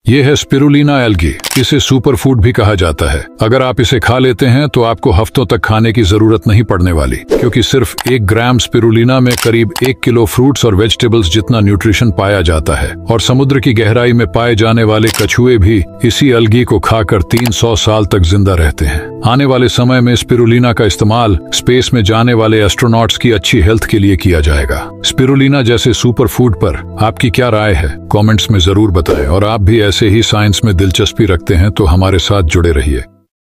ये है spirulina algae. इसे सुपर फूड भी कहा जाता है। अगर आप इसे खा लेते हैं तो आपको हफ्तों तक खाने की जरूरत नहीं पड़ने वाली, क्योंकि सिर्फ 1 ग्राम स्पिरुलिना में करीब 1 किलो फ्रूट्स और वेजिटेबल्स जितना न्यूट्रिशन पाया जाता है। और समुद्र की गहराई में पाए जाने वाले कछुए भी इसी एल्गी को खाकर 300 साल तक जिंदा रहते हैं। आने वाले समय में स्पिरुलिना का इस्तेमाल स्पेस में जाने वाले एस्ट्रोनॉट्स की अच्छी हेल्थ के लिए किया जाएगा। स्पिरुलिना जैसे सुपर फूड पर आपकी क्या राय है? कमेंट्स में जरूर बताएं। और आप भी ऐसे ही साइंस में दिलचस्पी रखते हैं तो हमारे साथ जुड़े रहिए।